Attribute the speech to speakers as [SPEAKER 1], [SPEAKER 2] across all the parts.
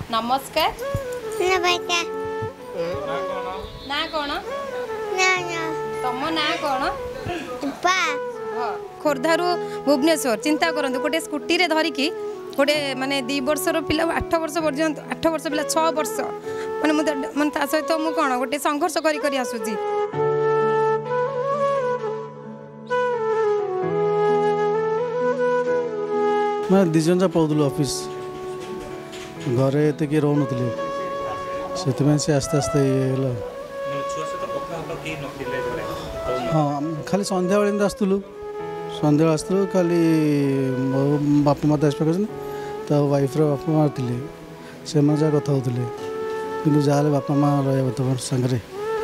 [SPEAKER 1] नमस्कार
[SPEAKER 2] नमस्कार।
[SPEAKER 1] ना कौन
[SPEAKER 2] ना ना
[SPEAKER 1] तुम ना कौन
[SPEAKER 2] पा
[SPEAKER 1] खोर्धारू भुवनेश्वर चिंता करंतु गोटे स्कूटी रे धरिकी गोटे माने 2 वर्षर पिला 8 वर्ष पर्यंत 8 वर्ष पिला 6 वर्ष माने माने ता सहित मु कौन गोटे संघर्ष करी करी आसुची
[SPEAKER 3] मैं दिजन जा पढ़ुल ऑफिस घरे एत किए रोन से आस्ते आस्ते ये हाँ खाली संध्या बेले आसलु संध्या आसलु खाली बापा माता आसपा तो वाइफ बापा माँ थे से जहाँ कथा होते कि जहाँ बापा माँ रहा तुम सागर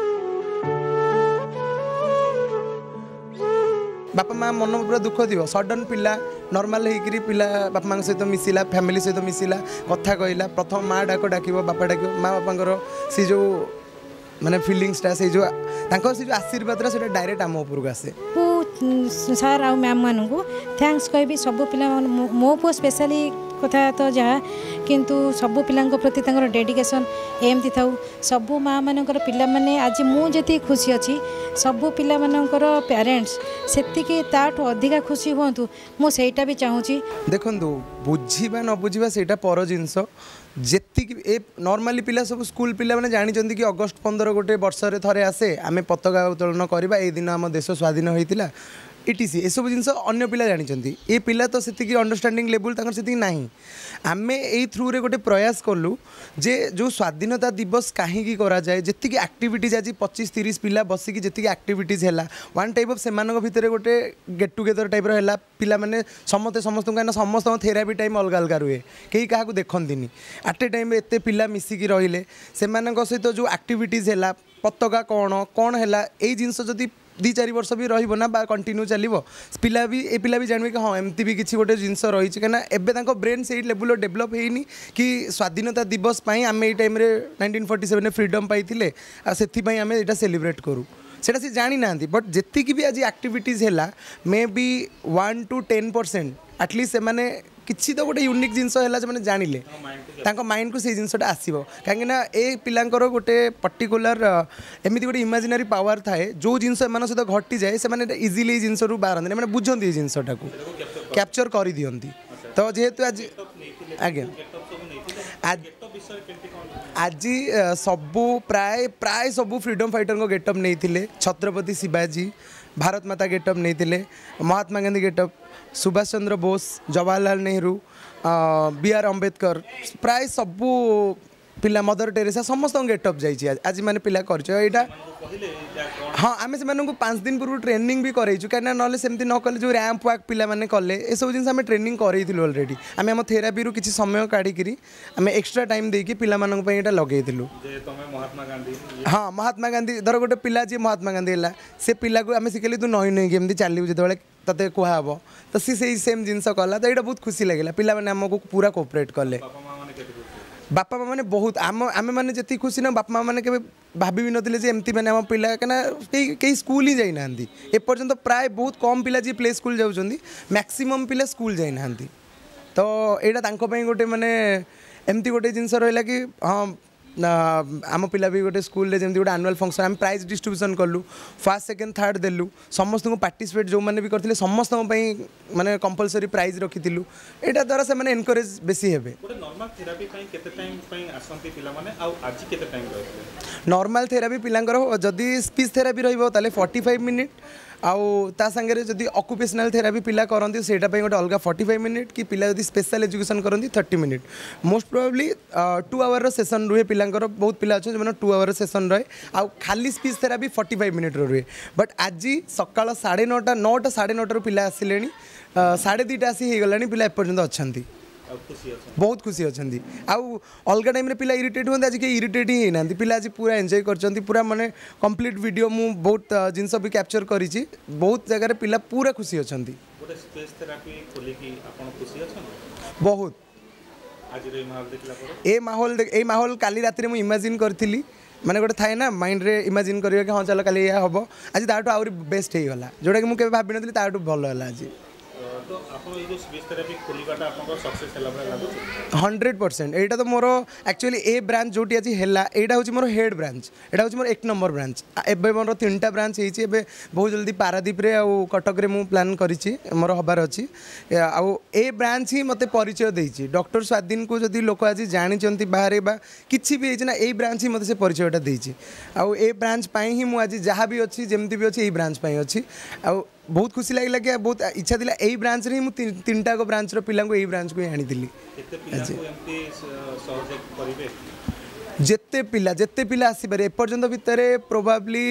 [SPEAKER 4] बापा माँ मन पूरा दुख थी सडन पिला नॉर्मल होकर पिला बापा माँ सहित मिसिला फैमिली सहित मिसिला कथा कहला प्रथम माँ डाक डाक बापा डाक माँ बापा सी जो माने फिलिंग्सटा से जो आशीर्वाद से डायरेक्ट आम उपरको आसे
[SPEAKER 5] सर आ मैम मान को थैंक्स कहि सब पिला मो पु स्पेशली कथा तो जहाँ किंतु सबू पिला प्रति डेडिकेशन एमती था सबू माँ मानकर पिला माने आज मुझे खुशी अच्छी सबू पिला मानकर पेरेंट्स से ताठू अधिका खुशी हूँ मुझा भी चाहूँगी
[SPEAKER 4] देखु बुझा न बुझा से पर जिनस जी नॉर्मली पिला सब स्कूल पिला मैंने जानी कि अगस्ट 15 गोटे वर्ष थे आसे आम पताका उत्तोलन करवा ये दिन आम देश स्वाधीन होता इटीसी ये सब जिन अन्य पिला जानते ये पिला तो से अंडरस्टैंडिंग लेवल से ना आम ये थ्रू रे गोटे प्रयास कलु जे जो स्वाधीनता दिवस कहीं कराए जी एक्टिविटीज आज 25-30 पिला बसिकी जी एक्टिविटीज है वन टाइप ऑफ से भितर गोटे गेट टुगेदर टाइप है पिला माने समस्ते समस्त समस्त थेरापी टाइम अलग अलग रुए कहीं क्या देखती आट ए टाइम एत पिला मिसिकी रहिले से सहित जो एक्टिविटीज है पताका कौन कौन है यही जिनस जदि 2-4 वर्ष भी रहा बा कंटिन्यू चलो पिला भी जानवे कि हाँ एमती भी किसी गोटे जिनस रही कहीं एवं ब्रेन से लेवल डेभलप होनी कि स्वाधीनता दिवस आम ये टाइम 1947 फ्रीडम पाई से आम यहाँ सेलिब्रेट करूँ सेटा से जानी ना बट जी भी आज एक्टिविटीज है मे बी 1 to 10% एटलिस्ट से किसी तो गोटे यूनिक जिनस है जो जानिले माइंड को से जिनसटा आसो कहीं ए पिलांकर गोटे पर्टिकुलर एमती गोटे इमेजिनरी पावर थाए जो जिनस एम सहित घटी जाए से इजिली जिनस बाहर मैंने बुझे जिनसटा को कैप्चर कर दिखती तो जेहेतु आज आज्ञा आज सबू प्राय प्राय सबू फ्रीडम फाइटर को गेटअप नहीं छत्रपति शिवाजी भारत माता गेटअप नहीं Mahatma Gandhi getup Subhash Chandra Bose Jawaharlal Nehru B R Ambedkar प्राय सबू पिला मदर टेरेसा समस्त गेटअप जाइए आज मैंने पिला कर हाँ आम से 5 दिन पूर्व ट्रेनिंग भी करें कहीं ना सेमती न कले जो रैंप वाक पिला माने कले ये सब जिन ट्रेनिंग करेलु अलरेडी आम आम थेरापी रू किसी समय काढ़ी आम एक्सट्रा टाइम देकी पिला मानक लगेलु हाँ महात्मा गांधी धर गोटे पिला जी महात्मा गांधी है से पिला को आम शिखेलु तू नई नई केमती चलू जो तते कहब तो सी से सेम जिनस कला तो यहाँ बहुत खुशी लगे पिला माने आमको पूरा कोऑपरेट कले बापा माँ मैंने बहुत आम आम मैंने जी खुशी ना बापा माँ मैंने भाभी भी नथिले एमती मैंने आम पिला कहीं कहीं स्कूल ही जाइना एपर्यंत प्राय बहुत कम पिला जी प्ले स्कूल जाऊँगी मैक्सिमम पिला स्कूल जाइना तो यहाँ गोटे माने एमती गोटे जिनस रहा कि हाँ आम पिला भी गोटे स्कूल जमी गोटे आनुआल फंक्शन आम प्राइज डिस्ट्रीब्यूशन कलु फर्स्ट सेकेंड थर्ड देलु समस्त को पार्टिसिपेट जो मैंने भी करते समस्त माने कंपलसरी प्राइज रखी यहाँ द्वारा से एनकरेज बेसी हे नॉर्मल थेरापी पिलांकर जदि स्पीच थेरापी रही 45 मिनिट आउ ता संगे जदि ऑक्युपेशनल थेरापी पिला करती से गोटे अलग 45 मिनिट कि पिला जदि स्पेशल एजुकेशन करती 30 minute most probably 2 hour session रुहे पिलांकर बहुत पिला अच्छे जो 2 आवर सेसन रहे आउ खाली स्पीच थेरापी 45 मिनिट रुहे बट आज सका 9:30 9:30 पिला आसिले 2:30 आसी गला पिला एपर्यंत अच्छा बहुत खुशी अच्छा आउ अलग टाइम पिला इरिटेट होते आज कहीं इरिटेट ही होना पिला आज पूरा एंजॉय कर पूरा माने कंप्लीट वीडियो मु बहुत जिनस भी कैप्चर करी बहुत जगह पिला पूरा खुशी अच्छा बहुत ए माहौल काली रात में इमेजिन करी माने गोटे थाए ना माइंड रे इमेजिन करियो कि हाँ चलो काली या हम आज ताठू आहरी बेस्ट हो गला जोटा कि मुझे भाभी नी ताठू भल है आज
[SPEAKER 6] तो आपण ये जो स्पीच थेरेपी खोलिबाटा आपन सक्सेस हला बला लागु
[SPEAKER 4] 100% एटा तो मोर एक्चुअली ए ब्रांच जोटी आज हेला एटा होची मोर हेड ब्रांच एटा होची मोर 1 नंबर ब्रांच एबे मोर 3टा ब्रांच हेची एबे बहुत जल्दी पारादीप रे आ कटक रे मु प्लान करिछि मोर हबार अछि आ ए ब्रांच ही मते परिचय देछि डॉक्टर स्वाधीन को जदी लोक आज जानि चंती बाहरे बा किछि भी हेछि ना ए ब्रांच ही मते से परिचयटा देछि आ ए ब्रांच पई ही मु आज जहा भी अछि जेमती भी अछि ए ब्रांच पई अछि आ बहुत खुशी लागला कि बहुत इच्छा थिला एई ब्रांच रे मु 3टा को ब्रांच रो पिला को एई ब्रांच को आनी दिली
[SPEAKER 6] केते पिला को एमती सहयोग करिवे
[SPEAKER 4] जेते पिला आसी पारे एपर्यंत भितर प्रोबाब्ली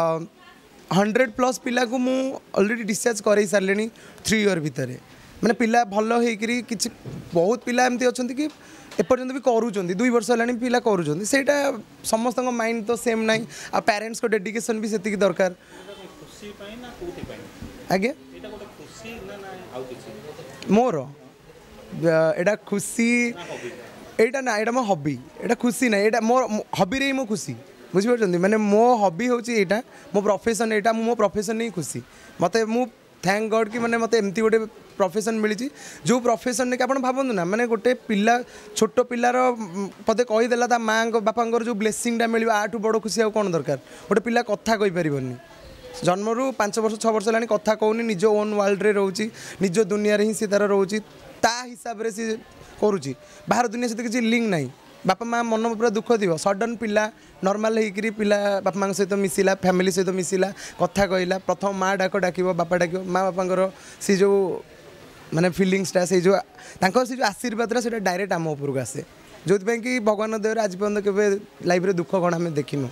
[SPEAKER 4] 100+ पिला को मु ऑलरेडी डिस्चार्ज करई सारलेनी 3 इयर भितर माने पिला भलो हेकरी किछि बहुत पिला एमती अछंती कि एपर्यंत भी करूचंती 2 वर्ष हलानी पिला करूचंती सेटा समस्त माइंड तो सेम नाही आ पेरेंट्स को डेडिकेशन भी सेति दरकार
[SPEAKER 6] खुशी पई ना कोथि पई
[SPEAKER 4] आगे
[SPEAKER 6] एटा गोटे खुशी ना आउ किछि
[SPEAKER 4] मोर एटा खुशी एटा ना एटा मो हॉबी एटा खुशी ना एटा मोर हॉबी रे मो खुशी बुझि परछंती माने मो हॉबी होची एटा मो प्रोफेशन एटा मो प्रोफेशन नहीं खुशी मते मु थैंक गॉड कि माने मते एमती गोटे प्रोफेशन मिली जो प्रोफेशन के आपण भाबंतु ना माने गोटे पिला छोट पिलार पदे कही देला ता मां बापांगर जो ब्लेसिंग टा मिलिबा आठु बड़ खुशी आ कोन दरकार गोटे पिला कथा कहि परिबनी जन्मरू 5 वर्ष 6 वर्ष लानी कथा कहूनी निज ओन वर्ल्ड रे रोची निज दुनिया रे ही सी तार रोची ता हिसाब रे सी करूची बाहर दुनिया से किसी लिंक नहीं बापा माँ मन पूरा दुख थी सडन पिला नॉर्मल होकर पिला बापा माँ सहित मिसिला फैमिली सहित मिसिला कथा कहला प्रथम माँ डाक डाक बापा डाक माँ बापा सी जो माने फिलिंग्सटा से जो आशीर्वाद से डायरेक्ट आम उपरको आसे जो कि भगवान देवर आज पर्यटन के लाइफ रे दुख कौन आम देखिनु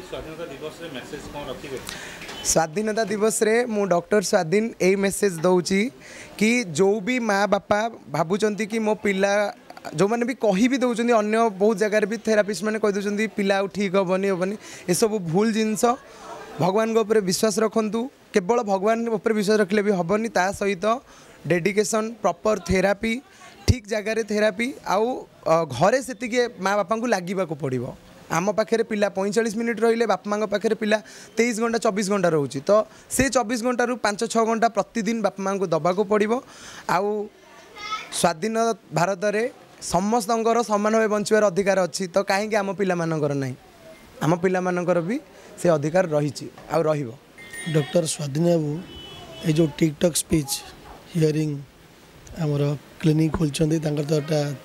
[SPEAKER 4] स्वाधीनता दिवस रे मु डॉक्टर स्वाधीन यही मेसेज दौची कि जो भी माँ बापा भावुंट कि मो पिला जो मैंने भी कही भी दौरान अन्य बहुत जगह भी थेरापिस्ट मैंने कही दौरान पिला ठीक हेनी हेनी ये सब भूल जिनस भगवान के ऊपर विश्वास रखु केवल भगवान ऊपर विश्वास रखले भी हेनी ता सहित डेडिकेशन प्रॉपर थेरापी ठीक जगार थेरापी आउ घरे से माँ बापा को लगे पड़ो आम पाखे पिला 45 मिनिट रहिले बापा माँ पाखे पिला 23 घंटा 24 घंटा रोचे तो से 24 घंटा 5-6 घंटा प्रतिदिन बापा माँ को दबाक पड़ो आउ स्वाधीन भारत में समस्त सामान भाव बचार अधिकार अच्छी तो कहीं आम पिलामानकर ना आम पिलामानकर भी से अधिकार रही आ
[SPEAKER 3] डॉक्टर स्वाधीन बाबू ये जो टिकटॉक स्पीच हियरिंग आमर क्लिनिक खोलते तो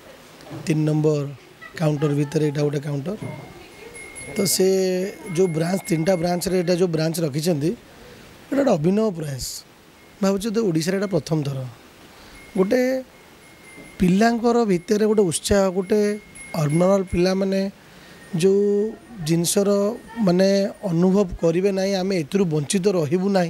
[SPEAKER 3] 3 नंबर काउंटर भितर यहाँ गोटे काउंटर तो से जो ब्रांच 3टा ब्रांच रे जो ब्रांच रखिंट गोटे अभिनव प्रयास भावुँ तो ओडिशा रे प्रथम थर गोटे पिलांकर भितर गोटे उत्साह गोटे अर्नल पिला माने जो जिनसर माने अनुभव करेंगे ना आम ए वंचित रहबू ना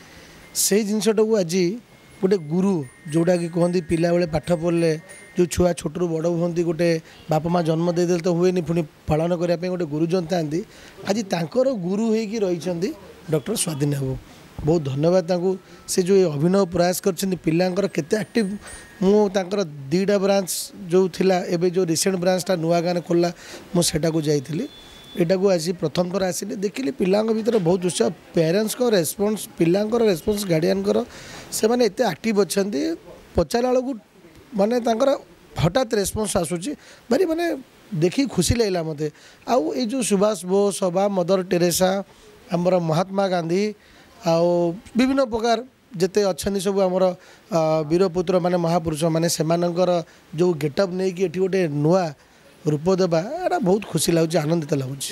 [SPEAKER 3] से जिनसटा को आज गोटे गुरु जोड़ा कि कहते पिला बेले पाठ पढ़ले जो छुआ छोटू बड़ हमें गोटे बापा माँ जन्म देदेले तो हुए पुणी पालन करने गोटे गुरुजन था आज तांकर गुरु होगी रही डॉक्टर स्वाधीन बाबू बहुत धन्यवाद तांको से जो अभिनव प्रयास कर पिलांकर केते एक्टिव मु तांकर 2टा ब्रांच जो थिला एबे जो रिसेंट ब्रांचटा नुआ गाँव खोला मुझा को जाइली एटा को आज प्रथम थर आसिले देखिली पिलांक भीतर बहुत उत्साह पेरेंट्स को रेस्पॉन्स पिलांकर रेस्पॉन्स गार्डियन से माने एते एक्टिव अच्छंती पचारा बेलू माने तांकर हठात रेस्पॉन्स आसूची भारी माने देखी खुशी लगला मते आउ ए जो सुभाष बोस सभा मदर टेरेसा आमर महात्मा गांधी आउ विभिन्न प्रकार जिते अच्छा सब आमर वीरपुत्र माने महापुरुष माने सेमानंकर जो गेटअप नहीं कि एठी गोटे नुआ रूप देवा एटा बहुत खुशी लगुच आनंदित लगुच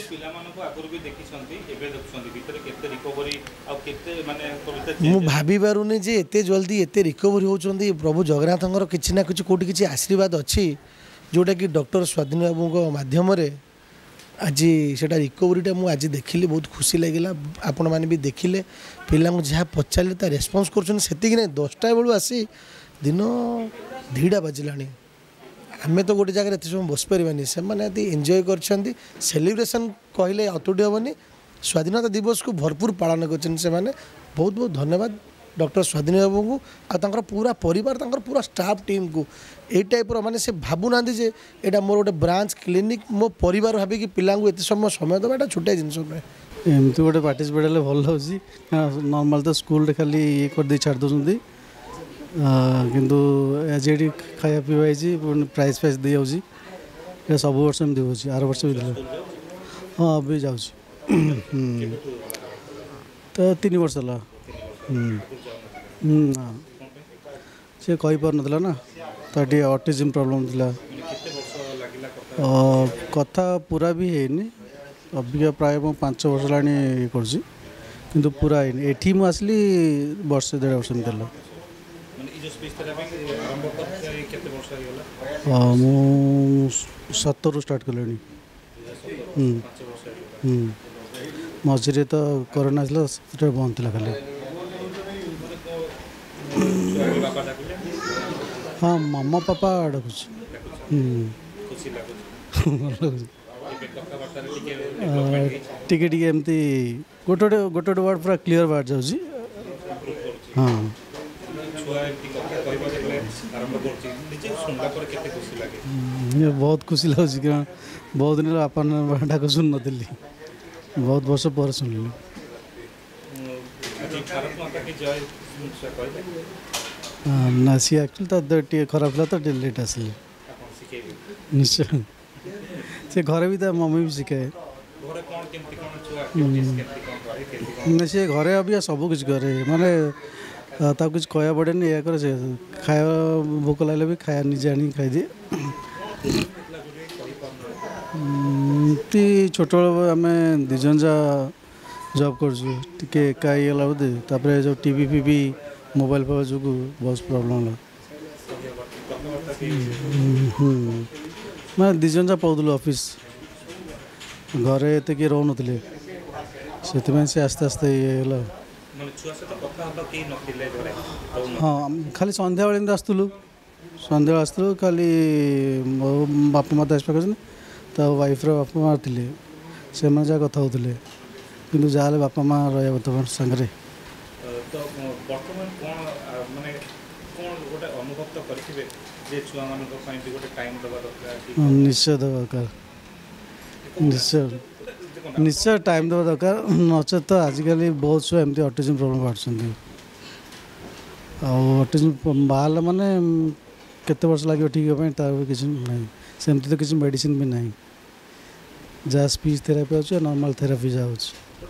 [SPEAKER 3] मु भाभी पारुनी जे एते जल्दी एते रिकवरी होचंदी प्रभु जगन्नाथंकर किछि ना किछि कोटि किछि आशीर्वाद अच्छी जोटा कि डॉक्टर स्वाधीन बाबू को माध्यम रे आज सेटा रिकवरीटा मु आज देखिली बहुत खुशी लगिला आपण माने भी देखिले पिला जहाँ पचारे ता रेस्पॉन्स कर सेतिक नहीं 10टा बेलू आसी दिन 2टा बाजिलानी आम तो गोटे जगह एत समय बस पारानी से एंजॉय कर सेलिब्रेशन कहले अतुटी हेनी स्वाधीनता दिवस को भरपूर पालन कर बहुत बहुत धन्यवाद डॉक्टर स्वाधीन बाबू को आर पूरा परिवार पूरा स्टाफ टीम को यही टाइप माने से भावुना जे यहाँ मोर गोटे ब्रांच क्लिनिक मो परिवार भाविकी पिला एत समय देवा यहाँ छोटिया जिनस नुहे एमती गोटे पार्टिसिपेट हेल्ले भल लगे नॉर्मल तो स्कूल खाली ये कर छाड़ दौरान କିନ୍ତୁ ଆଜି ଏଠି ଖାଇବା ପିଇବା ହେଇଛି ପ୍ରାଇସ୍ ଫ୍ରାଇସ୍ ଦିଆଯାଉଛି ଏଇଟା ସବୁ ବର୍ଷ ଏମିତି ହେଉଛି ଆର ବର୍ଷ ବି ଥିଲା ହଁ ବି ଯାଉଛି ତ 3 ବର୍ଷ ହେଲା ନା ସେ କହିପାରୁନଥିଲା ନା ତାର ଟିକେ ଅଟିଜିମ୍ ପ୍ରୋବ୍ଲେମ୍ ଥିଲା କଥା ପୁରା ବି ହେଇନି ଅବିକା ପ୍ରାୟ ମୁଁ 5 ବର୍ଷ ହେଲାଣି ଇଏ କରୁଛି କିନ୍ତୁ ପୁରା ହେଇନି ଏଠି ମୁଁ ଆସିଲି ବର୍ଷେ 1.5 ବର୍ଷ ଏମିତି ହେଲା ମୁଁ 17ରୁ ଷ୍ଟାର୍ଟ କଲିଣି ମଝିରେ ତ କରୋନା ଆସିଲା ସେଟା ବନ୍ଦ ଥିଲା ଖାଲି ହଁ ମାମା ପାପା ଡାକୁଛି ଟିକେ ଟିକେ ଏମିତି ଗୋଟେ ୱାର୍ଡ଼ ପୁରା କ୍ଲିଅର ବାହାରି ଯାଉଛି ହଁ ବହୁତ ଖୁସି ଲାଗୁଛି କାରଣ ବହୁତ ଦିନ ହେଲା ବାପା ଡାକ ଶୁଣୁନଥିଲି ବହୁତ ବର୍ଷ ପରେ ଶୁଣିଲି ନା ସିଏ ଆକ୍ଚୁଆଲି ତା ଦେହ ଟିକେ ଖରାପ ଥିଲା ତ ଟିକେ ଲେଟ୍ ଆସିଲି ନିଶ୍ଚୟ ସେ ଘରେ ବି ତା ମମି ବି ଶିଖାଏ ନା ସେ ଘରେ ଅବିକା ସବୁ କିଛି କରେ ମାନେ ତାକୁ କିଛି କହିବାକୁ ପଡ଼େନି ଏୟା କରେ ସେ ଖାଇବା ଭୋକ ଲାଗିଲେ ବି ଖାଇବା ନିଜେ ଆଣିକି ଖାଇଦିଏ ଏମିତି ଛୋଟବେଳ ଆମେ 2 ଜଣ ଯା ଜବ୍ କରୁଛୁ ଟିକେ ଏକା ହେଇଗଲା ବୋଧେ ତାପରେ ଯେଉଁ ଟିଭି ଫିଭି ମୋବାଇଲ ଫୋବାଇଲ ଯୋଗୁଁ ବହୁତ ପ୍ରୋବ୍ଲେମ୍ ହେଲା ମାନେ 2 ଜଣ ଯା ପଳଉଥିଲୁ ଅଫିସ୍ ଘରେ ଏତେ କିଏ ରହୁନଥିଲେ ସେଥିପାଇଁ ସେ ଆସ୍ତେ ଆସ୍ତେ ଇଏ ହେଇଗଲା ହଁ ଖାଲି ସନ୍ଧ୍ୟାବେଳେ ଏମିତି ସନ୍ଧ୍ୟାବେଳେ ଆସିଥିଲୁ ଖାଲି ମୋ ବାପା ମା ତ ଆସିପାରୁଛନ୍ତି ତା ୱାଇଫ୍ର ବାପା ମା ଥିଲେ ସେମାନେ ଯାହା କଥା ହେଉଥିଲେ କିନ୍ତୁ ଯାହାହେଲେ ବାପା ମା ରହିବା କଥା ସାଙ୍ଗରେ ନିଶ୍ଚୟ ଦେବା ଦରକାର ନିଶ୍ଚୟ ଟାଇମ୍ ଦେବା ଦରକାର ନଚେତ ଆଜିକାଲି ବହୁତ ଛୁଆ ଏମିତି ଅଟିଜିମ୍ ପ୍ରୋବ୍ଲେମ୍ ବାହାରୁଛନ୍ତି ଆଉ ଅଟିଜିମ୍ ବାହାରିଲା ମାନେ କେତେ ବର୍ଷ ଲାଗିବ ଠିକ୍ ହେବା ପାଇଁ ତାର କିଛି ନାହିଁ ସେମିତି ତ କିଛି ମେଡ଼ିସିନ୍ ବି ନାହିଁ ଯାହା ସ୍ପିଚ୍ ଥେରାପି ହେଉଛି ନର୍ମାଲ୍ ଥେରାପି ଯାହା ହେଉଛି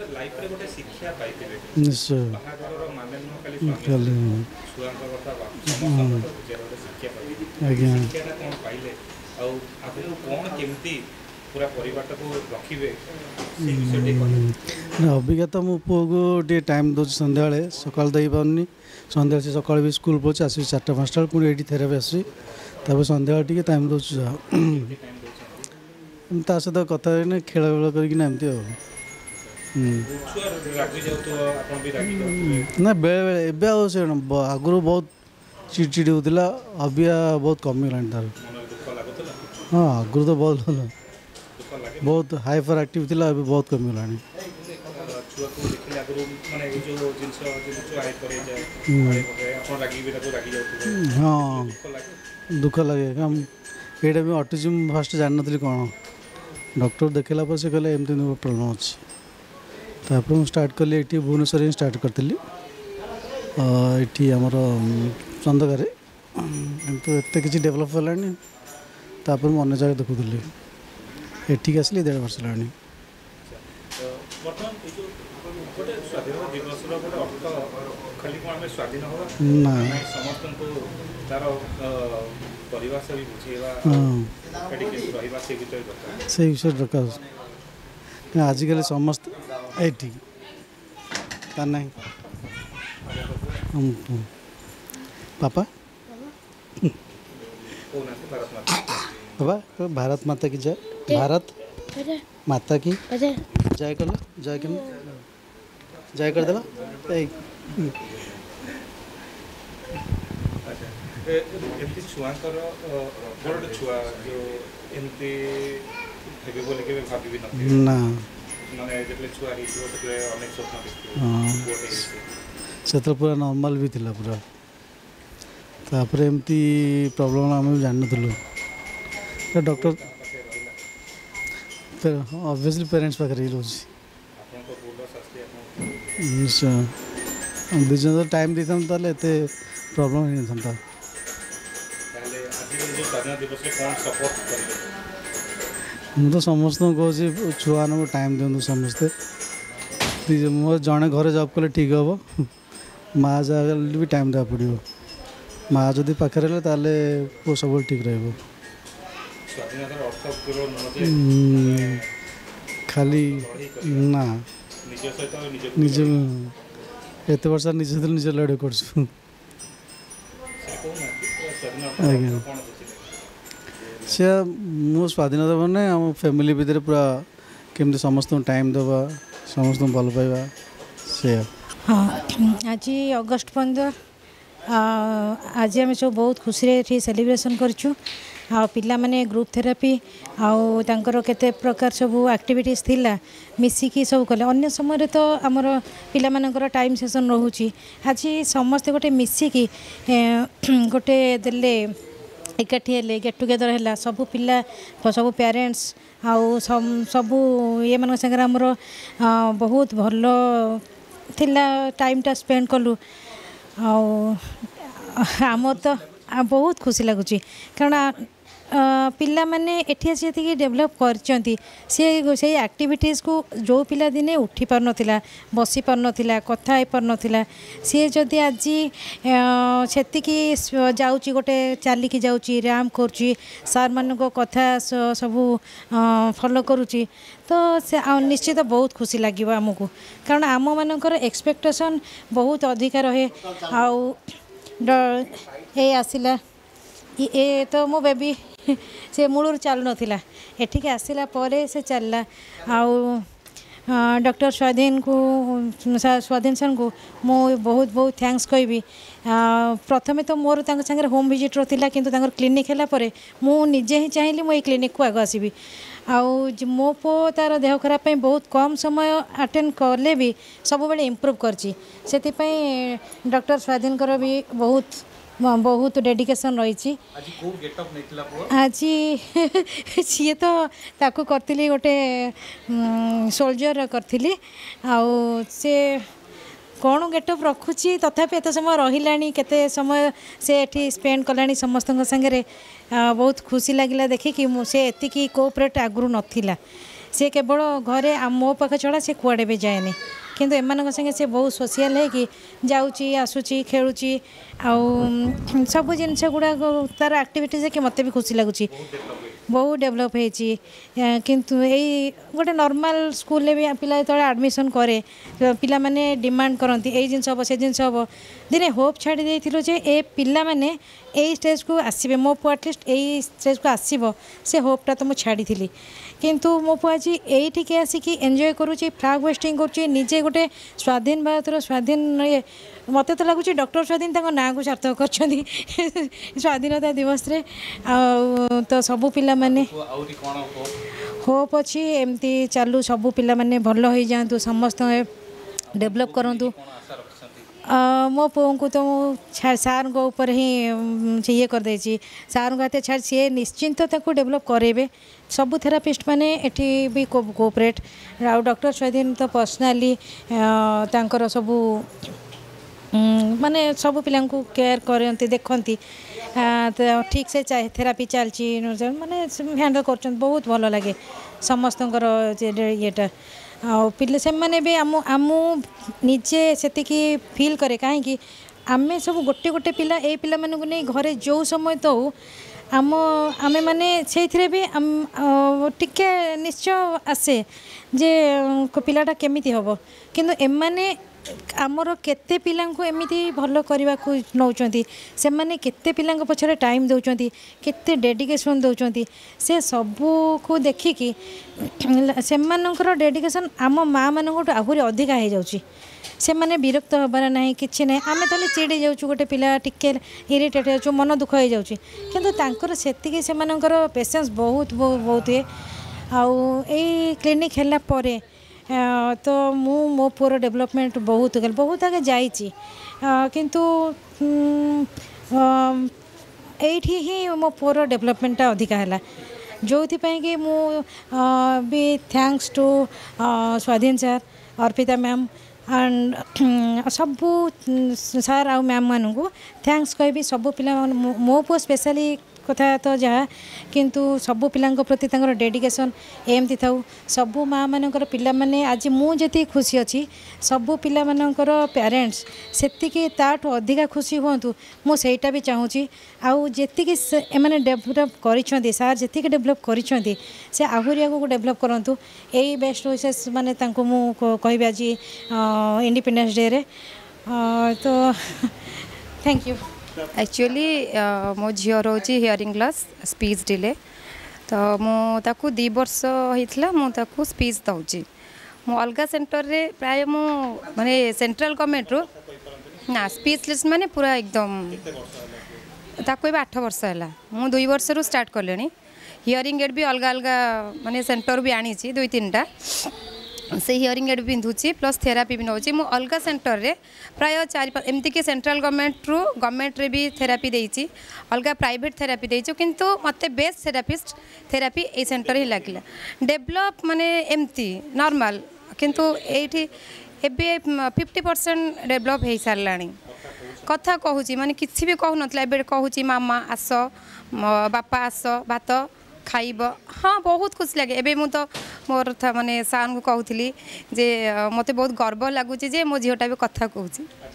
[SPEAKER 3] ନିଶ୍ଚୟ ଆଜ୍ଞା ଅବିକା ତ ମୋ ପୁଅକୁ ଟିକେ ଟାଇମ୍ ଦେଉଛି ସନ୍ଧ୍ୟାବେଳେ ସକାଳେ ଦେଇପାରୁନି ସନ୍ଧ୍ୟାବେଳେ ସେ ସକାଳେ ବି ସ୍କୁଲ ପଡ଼ୁଛି ଆସୁଛି 4ଟା 5ଟା ବେଳେ ପୁଣି ଏଇଠି ଥେରାପି ଆସୁଛି ତାପରେ ସନ୍ଧ୍ୟାବେଳେ ଟିକେ ଟାଇମ୍ ଦେଉଛି ଯାହା ତା ସହିତ କଥା ହେଇନି ଖେଳ ବେଳ କରିକିନା ଏମିତି ଆଉ ନା ବେଳେବେଳେ ଏବେ ଆଉ ସେ ଆଗରୁ ବହୁତ ଚିଡ଼ଚିଡ଼ି ହେଉଥିଲା ଅବିକା ବହୁତ କମିଗଲାଣି ତାର ହଁ ଆଗରୁ ତ ବହୁତ ଭଲ ବହୁତ ହାଇପର ଆକ୍ଟିଭ୍ ଥିଲା ଏବେ ବହୁତ କମିଗଲାଣି ହଁ ଦୁଃଖ ଲାଗେ ଏଇଟା ବି ଅଟିଜିମ୍ ଫାଷ୍ଟ ଜାଣିନଥିଲି କ'ଣ ଡକ୍ଟର ଦେଖେଇଲା ପରେ ସେ କହିଲେ ଏମିତି ପ୍ରୋବ୍ଲେମ୍ ଅଛି ତାପରେ ମୁଁ ଷ୍ଟାର୍ଟ କଲି ଏଠି ଭୁବନେଶ୍ୱରରେ ହିଁ ଷ୍ଟାର୍ଟ କରିଥିଲି ଏଠି ଆମର ଚନ୍ଦକାରେ କିନ୍ତୁ ଏତେ କିଛି ଡେଭଲପ୍ ହେଲାଣି ତାପରେ ମୁଁ ଅନ୍ୟ ଜାଗାରେ ଦେଖୁଥିଲି ଏଠିକି ଆସିଲି 1.5 ବର୍ଷ ହେଲାଣି ନା ସେଇ ବିଷୟରେ ଦରକାର ଆଜିକାଲି ସମସ୍ତେ ଏଇଠି ତା ନାହିଁ पापा बाबा भारत माता की जय भारत माता की जय कर लो जय कर जय कर देला
[SPEAKER 6] एमती छुआंकर बड़ छुआ जो एमती हेबे बोले के भाबी भी
[SPEAKER 3] ना
[SPEAKER 6] माने जेतले छुआ हितो तले अनेक स्वप्न देखियो
[SPEAKER 3] से तो पूरा नॉर्मल भी थिला पूरा तापर एमती प्रॉब्लम आम जानूँ डॉक्टर ऑब्वियसली पेरेंट्स पाखे ही रोज निश्चय 2 जन टाइम देते प्रॉब्लम नहीं था।
[SPEAKER 6] ତାହେଲେ ଆଜିର ଯେଉଁ ସ୍ୱାଧୀନତା ଦିବସରେ କ'ଣ ସପୋର୍ଟ କରିବେ?
[SPEAKER 3] ମୁଁ ତ ସମସ୍ତଙ୍କୁ କହୁଛି ଛୁଆମାନଙ୍କୁ ଟାଇମ୍ ଦିଅନ୍ତୁ ସମସ୍ତେ। ମୋ ଜଣେ ଘରେ ଜବ୍ କଲେ ଠିକ୍ ହେବ, ମାଆ ଯାହା ହେଲେ ବି ଟାଇମ୍ ଦେବାକୁ ପଡ଼ିବ। ମାଆ ଯଦି ପାଖରେ ହେଲେ ତାହେଲେ ପୁଅ ସବୁବେଳେ ଠିକ୍ ରହିବ।
[SPEAKER 6] ସ୍ୱାଧୀନତାର ଅର୍ଥ କେବଳ ନୁହଁ ଯେ
[SPEAKER 3] ଖାଲି ନା
[SPEAKER 6] ନିଜ ସହିତ
[SPEAKER 3] ନିଜ ଏତେ ବର୍ଷ ନିଜ ସହିତ ନିଜ ଲଢ଼େଇ କରୁଛୁ। ଆଜ୍ଞା ସେ ମୁଁ ସ୍ୱାଧୀନତା ମାନେ ଆମ ଫ୍ୟାମିଲି ଭିତରେ ପୁରା କେମିତି ସମସ୍ତଙ୍କୁ ଟାଇମ୍ ଦେବା, ସମସ୍ତଙ୍କୁ ଭଲ ପାଇବା ସେୟା।
[SPEAKER 5] ହଁ ଆଜି ଅଗଷ୍ଟ 15 ଆଜି ଆମେ ସବୁ ବହୁତ ଖୁସିରେ ଏଠି ସେଲିବ୍ରେସନ୍ କରିଛୁ। ଆଉ ପିଲାମାନେ ଗ୍ରୁପ୍ ଥେରାପି ଆଉ ତାଙ୍କର କେତେ ପ୍ରକାର ସବୁ ଆକ୍ଟିଭିଟିଜ୍ ଥିଲା ମିଶିକି ସବୁ କଲେ। ଅନ୍ୟ ସମୟରେ ତ ଆମର ପିଲାମାନଙ୍କର ଟାଇମ୍ ସେସନ୍ ରହୁଛି, ଆଜି ସମସ୍ତେ ଗୋଟେ ମିଶିକି ଗୋଟେ ଦେଲେ, ଏକାଠି ହେଲେ, ଗେଟ୍ ଟୁଗେଦର୍ ହେଲା। ସବୁ ପିଲା ସବୁ ପ୍ୟାରେଣ୍ଟସ୍ ଆଉ ସବୁ ଇଏମାନଙ୍କ ସାଙ୍ଗରେ ଆମର ବହୁତ ଭଲ ଥିଲା ଟାଇମ୍ଟା ସ୍ପେଣ୍ଡ କଲୁ। ଆଉ ଆମର ତ ବହୁତ ଖୁସି ଲାଗୁଛି କାରଣ ପିଲାମାନେ ଏଠି ଆସି ଯେତିକି ଡେଭଲପ୍ କରିଛନ୍ତି ସେଇ ଆକ୍ଟିଭିଟିଜ୍କୁ ଯେଉଁ ପିଲା ଦିନେ ଉଠି ପାରୁନଥିଲା, ବସି ପାରୁନଥିଲା, କଥା ହେଇପାରୁନଥିଲା, ସିଏ ଯଦି ଆଜି ସେତିକି ଯାଉଛି, ଗୋଟେ ଚାଲିକି ଯାଉଛି, ର୍ୟାମ୍ପ କରୁଛି, ସାର୍ମାନଙ୍କ କଥା ସବୁ ଫଲୋ କରୁଛି, ତ ସେ ନିଶ୍ଚିତ ବହୁତ ଖୁସି ଲାଗିବ ଆମକୁ। କାରଣ ଆମମାନଙ୍କର ଏକ୍ସପେକ୍ଟେସନ୍ ବହୁତ ଅଧିକା ରହେ। ଆଉ ଏ ଆସିଲା ଏ ତ ମୋ ବେବି ସେ ମୂଳରୁ ଚାଲୁନଥିଲା, ଏଠିକି ଆସିଲା ପରେ ସେ ଚାଲିଲା। ଆଉ ଡକ୍ଟର ସ୍ୱାଧୀନ ସାର୍ଙ୍କୁ ମୁଁ ବହୁତ ବହୁତ ଥ୍ୟାଙ୍କସ୍ କହିବି। ପ୍ରଥମେ ତ ମୋର ତାଙ୍କ ସାଙ୍ଗରେ ହୋମ୍ ଭିଜିଟ୍ର ଥିଲା, କିନ୍ତୁ ତାଙ୍କର କ୍ଲିନିକ୍ ହେଲା ପରେ ମୁଁ ନିଜେ ହିଁ ଚାହିଁଲି ମୁଁ ଏଇ କ୍ଲିନିକ୍କୁ ଆଗ ଆସିବି। ଆଉ ମୋ ପୁଅ ତା'ର ଦେହ ଖରାପ ପାଇଁ ବହୁତ କମ୍ ସମୟ ଆଟେଣ୍ଡ କଲେ ବି ସବୁବେଳେ ଇମ୍ପ୍ରୁଭ୍ କରିଛି। ସେଥିପାଇଁ ଡକ୍ଟର ସ୍ୱାଧୀନଙ୍କର ବି ବହୁତ ଡେଡିକେସନ୍ ରହିଛି। ଆଜି ସିଏ ତ ତାକୁ କରିଥିଲି ଗୋଟେ ସୋଲଜର କରିଥିଲି। ଆଉ ସେ କ'ଣ ଗେଟଅପ୍ ରଖୁଛି, ତଥାପି ଏତେ ସମୟ ରହିଲାଣି, କେତେ ସମୟ ସେ ଏଠି ସ୍ପେଣ୍ଡ କଲାଣି ସମସ୍ତଙ୍କ ସାଙ୍ଗରେ। ବହୁତ ଖୁସି ଲାଗିଲା ଦେଖିକି। ସେ ଏତିକି କୋଅପରେଟ୍ ଆଗରୁ ନଥିଲା, ସେ କେବଳ ଘରେ ମୋ ପାଖ ଛଡ଼ା ସେ କୁଆଡ଼େ ବି ଯାଏନି, କିନ୍ତୁ ଏମାନଙ୍କ ସାଙ୍ଗେ ସେ ବହୁତ ସୋସିଆଲ୍ ହେଇକି ଯାଉଛି, ଆସୁଛି, ଖେଳୁଛି। ଆଉ ସବୁ ଜିନିଷ ଗୁଡ଼ାକ ତା'ର ଆକ୍ଟିଭିଟିଜ୍ ଦେଖି ମୋତେ ବି ଖୁସି ଲାଗୁଛି, ବହୁତ ଡେଭଲପ୍ ହେଇଛି। କିନ୍ତୁ ଏଇ ଗୋଟେ ନର୍ମାଲ୍ ସ୍କୁଲରେ ବି ପିଲା ଯେତେବେଳେ ଆଡ଼ମିସନ୍ କରେ, ପିଲାମାନେ ଡିମାଣ୍ଡ କରନ୍ତି ଏଇ ଜିନିଷ ହେବ, ସେ ଜିନିଷ ହେବ। ଦିନେ ହୋପ୍ ଛାଡ଼ି ଦେଇଥିଲୁ ଯେ ଏ ପିଲାମାନେ ଏଇ ଷ୍ଟେଜ୍କୁ ଆସିବେ, ମୋ ପୁଅ ଆଟଲିଷ୍ଟ ଏଇ ଷ୍ଟେଜ୍କୁ ଆସିବ, ସେ ହୋପ୍ଟା ତ ମୁଁ ଛାଡ଼ିଥିଲି। କିନ୍ତୁ ମୋ ପୁଅ ଆଜି ଏଇଠିକି ଆସିକି ଏନ୍ଜୟ କରୁଛି, ଫ୍ଲାଗ୍ ହୋଏଷ୍ଟିଂ କରୁଛି, ନିଜେ ଗୋଟେ ସ୍ୱାଧୀନ ଭାରତର ସ୍ୱାଧୀନ ମୋତେ ତ ଲାଗୁଛି ଡକ୍ଟର ସ୍ୱାଧୀନ ତାଙ୍କ ନାଁକୁ ସାର୍ଥକ କରିଛନ୍ତି ସ୍ୱାଧୀନତା ଦିବସରେ। ଆଉ ତ ସବୁ ପିଲାମାନେ ହୋପ୍ ଅଛି ଏମିତି ଚାଲୁ, ସବୁ ପିଲାମାନେ ଭଲ ହେଇଯାଆନ୍ତୁ, ସମସ୍ତଙ୍କ ଡେଭଲପ୍ କରନ୍ତୁ। ମୋ ପୁଅଙ୍କୁ ତ ମୁଁ ସାର୍ଙ୍କ ଉପରେ ହିଁ ଇଏ କରିଦେଇଛି, ସାର୍ଙ୍କ ହାତେ ଛାଡ଼ି ସିଏ ନିଶ୍ଚିନ୍ତ ତାକୁ ଡେଭଲପ୍ କରେଇବେ। ସବୁ ଥେରାପିଷ୍ଟ ମାନେ ଏଠି ବି କୋଅପରେଟ୍। ଆଉ ଡକ୍ଟର ସ୍ୱାଧୀନ ତ ପର୍ସନାଲି ତାଙ୍କର ସବୁ ମାନେ ସବୁ ପିଲାଙ୍କୁ କେୟାର କରନ୍ତି, ଦେଖନ୍ତି, ଠିକ୍ ସେ ଥେରାପି ଚାଲିଛି, ମାନେ ହ୍ୟାଣ୍ଡେଲ୍ କରୁଛନ୍ତି, ବହୁତ ଭଲ ଲାଗେ ସମସ୍ତଙ୍କର ଇଏଟା। ଆଉ ସେମାନେ ବି ଆମ ନିଜେ ସେତିକି ଫିଲ୍ କରେ, କାହିଁକି ଆମେ ସବୁ ଗୋଟେ ଗୋଟେ ପିଲା ଏଇ ପିଲାମାନଙ୍କୁ ନେଇ ଘରେ ଯେଉଁ ସମୟ ଦେଉ ଆମେମାନେ ସେଇଥିରେ ବି ଟିକେ ନିଶ୍ଚୟ ଆସେ ଯେ ପିଲାଟା କେମିତି ହେବ। କିନ୍ତୁ ଏମାନେ ଆମର କେତେ ପିଲାଙ୍କୁ ଏମିତି ଭଲ କରିବାକୁ ନେଉଛନ୍ତି, ସେମାନେ କେତେ ପିଲାଙ୍କ ପଛରେ ଟାଇମ୍ ଦେଉଛନ୍ତି, କେତେ ଡେଡିକେସନ୍ ଦେଉଛନ୍ତି, ସେ ସବୁକୁ ଦେଖିକି ସେମାନଙ୍କର ଡେଡିକେସନ୍ ଆମ ମାଆମାନଙ୍କଠୁ ଆହୁରି ଅଧିକା ହେଇଯାଉଛି। ସେମାନେ ବିରକ୍ତ ହେବାର ନାହିଁ, କିଛି ନାହିଁ। ଆମେ ତାହେଲେ ଚିଡ଼ି ଯାଉଛୁ, ଗୋଟେ ପିଲା ଟିକେ ଇରିଟେଟ୍ ହେଉଛୁ, ମନ ଦୁଃଖ ହେଇଯାଉଛି, କିନ୍ତୁ ତାଙ୍କର ସେତିକି ସେମାନଙ୍କର ପେସେନ୍ସ ବହୁତ ଇଏ। ଆଉ ଏଇ କ୍ଲିନିକ୍ ହେଲା ପରେ ତ ମୁଁ ମୋ ପୁଅର ଡେଭଲପମେଣ୍ଟ ବହୁତ ଆଗେ ଯାଇଛି, କିନ୍ତୁ ଏଇଠି ହିଁ ମୋ ପୁଅର ଡେଭଲପମେଣ୍ଟଟା ଅଧିକା ହେଲା, ଯେଉଁଥିପାଇଁ କି ମୁଁ ବି thanks to Swadhin sir, Arpita ma'am, and सबू सार आउ मैम मानू थैंक्स कहि सबू पिला मो पु स्पेशली कथा तो जहाँ किंतु सबू पिलांक प्रति तांकर डेडिकेशन एमती था सबू माँ मानकर पिला माने आज मुझे खुशी अच्छी सबू पिला मानकर पेरेंट्स सेतिकी ताठू अधिका खुशी हुंतु मु सेटा भी चाहूँगी आउ जेतिकी एमाने डेभलप करिसेंती सार जेतिकी डेभलप करिसेंती से आहुरी आगु डेभलप करंतु एई बेस्ट विशेष माने तांको मु कहबी आज इंडिपेंडेंस डे रे तो थैंक यू।
[SPEAKER 1] एक्चुअली मो झील रोचे हियरिंग लॉस स्पीच डिले तो मुझे 2 वर्ष होता मुझे स्पीच दूची मु अलग सेंटर रे प्राय मु माने सेंट्रल गवर्नमेंट रो ना स्पीच लिस्ट माने पूरा एकदम ताको 8 वर्ष है मु 2 वर्ष रू स्टार्ट कले हियरिंग एड भी अलग अलग माने सेंटर भी आनी 2-3टा से हियरिंग एड पिंधुची प्लस थेरापी भी नौची मु अलग सेंटर रे प्राय 4-5 एमती कि सेंट्रल गवर्नमेंट रे भी थेरापी देइची अलग प्राइवेट थेरापी देइछु किंतु मते बेस्ट थेरापिस्ट थेरापी ए सेंटर ही लागिला डेवलप माने एमती नॉर्मल किंतु एठी एबे 50% डेवलप हो साराणी कथा कहूची माने किसी भी कहू नथला एबे कहूची मामा आस बापा आस भात खाइब हाँ बहुत खुशी लगे एबे मु तो मोर था माने सार को कहूली जे मते बहुत गर्व लगुच जे मो झीटा भी कथा कहूँ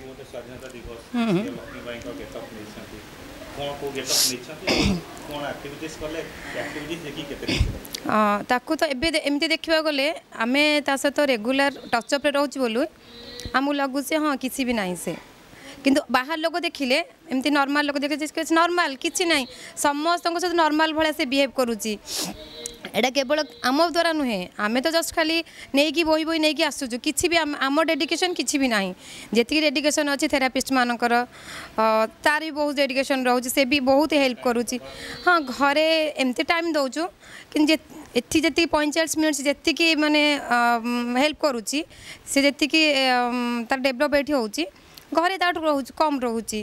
[SPEAKER 1] ताकू तो एबे एमती देखा गले आमे ता सहित रेगुलर टचअप रे रहूची बोलू आमको लगुच हाँ किसी भी नहीं से किंतु बाहर लोग देखिले एमती नॉर्मल लोग देखे नॉर्मल किसी ना समस्त सहित नॉर्मल भाया से बिहेव करुच्ची एटा केवल आम द्वारा नुहे आमे तो जस्ट खाली नहीं कि बही बही नहीं आसुचु किसी भी आम डेडिकेशन किसी भी ना जी डेडिकेशन अच्छी थेरापिस्ट मानकर तार भी बहुत डेडिकेशन रोचे से भी बहुत हेल्प करुच्ची हाँ घरे एमती टाइम दौचु कि एथि जी 45 मिनट जी माने हेल्प करुच्ची से जी तार डेभलप ये होची घरे ताठू रोच कम रोची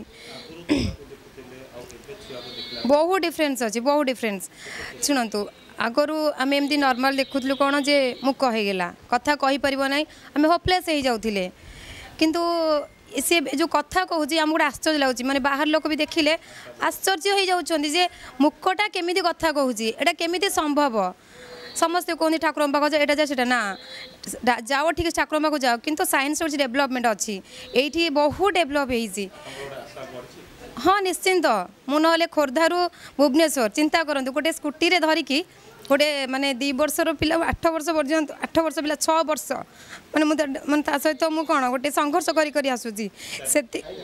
[SPEAKER 1] बहुत डिफरेन्स अच्छी बहुत डिफरेन्स शुणु आगरू आम एमती नॉर्मल देखुलु कौन जे मुख होगला कथा कहीपर ना आम होपलेस हो जाते किंतु सी जो कथा कहूँ आम गोटे आश्चर्य लगुच माने बाहर लोक भी देखिले आश्चर्य हो जाउछन्ती जे मुखटा केमिति कथा कहूँ एटा केमिति संभव समस्ते कहते ठाकुर पाक जा एटा जा ना जाओ ठीक ठाकुर पाक जाओ किंतु साइंस अच्छी डेभलपमेंट अच्छी ये बहुत डेभलप होती हाँ निश्चिंत मु ना खोर्धारू भुवनेश्वर चिंता करूँ गोटे स्कूटी रे धरिकी गोटे माने 2 वर्षर पिला 8 वर्ष पर्यंत 8 वर्ष पिला 6 वर्ष माने माने ता सहित मु कौन गोटे संघर्ष करी आसूची से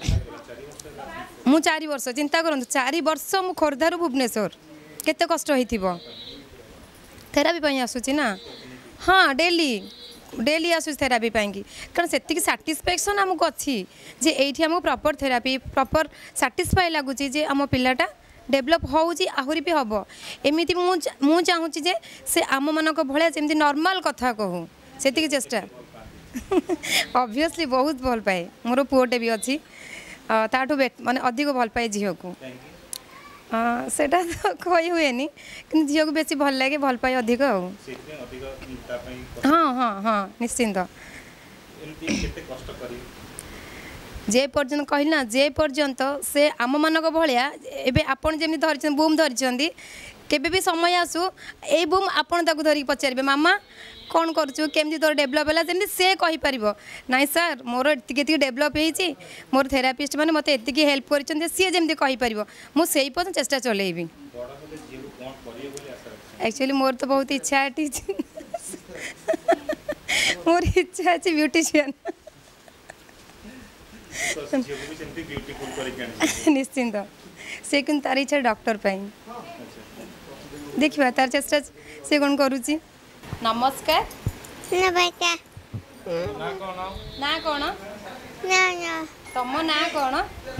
[SPEAKER 1] मु 4 वर्ष चिंता करूँ 4 वर्ष मु खोर्धारू भुवनेश्वर केते कष्ट होइथिबो थेरापी आसूची ना हाँ डेली आसूँ थेरापी कारण से साटिस्फैक्शन आमको अच्छी जे एठी आमको प्रॉपर थेरापी प्रॉपर साटिस्फाई लगुच जे आम पिलाटा डेभलप होउची आहुरी भी हम एमती मु चाहूँगी जे से आम मान भाया जमी नॉर्मल कथा कहूँ से चेष्टा ऑब्वियसली बहुत भल पाए मोर पुओटे भी अच्छी ताठू माने अधिक भल पाए झील को सेटा तो कही हुए कि झील को बेसी भल लगे भल पाए अधिक हाँ हाँ हाँ निश्चिंत जे पर्यंत कहली ना जे पर्यंत से आम मान भाया एवं आपड़ जमी धरी बुम धरी केबे भी समय आसू ए बुम आपड़ ताक धरिक पचारे मामा कौन करूँ केमती तोर डेभलप है जमी से कहीपर नाई सार मोर एति डेभलप होती मोर थेरापिस्ट मैंने मत एति हेल्प कर सी जमी कहीपर मुझे पर्यंत चेष्टा चलेबी एक्चुअली मोर तो बहुत इच्छा मोर इच्छा अच्छी ब्यूटिशियन निश्चिंत से कि तार इच्छा डॉक्टर देखिए तार चेष्टा से कौन करुच्ची नमस्कार ना कौन तुम ना कौन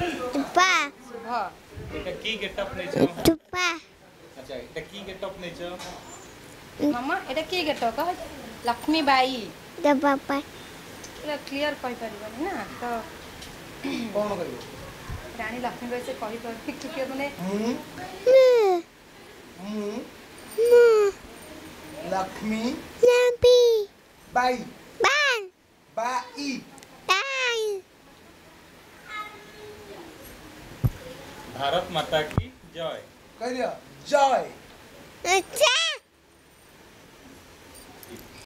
[SPEAKER 1] मामा एटा की गेटअप लक्ष्मी बाई क्लियर कही पारिबनी ना तो
[SPEAKER 4] कौन करियो
[SPEAKER 1] रानी लक्ष्मी बाई से कही पारि ठीक माने
[SPEAKER 4] लक्ष्मी बाई बाई
[SPEAKER 6] भारत माता की जय
[SPEAKER 4] कह दिया जय
[SPEAKER 2] अच्छा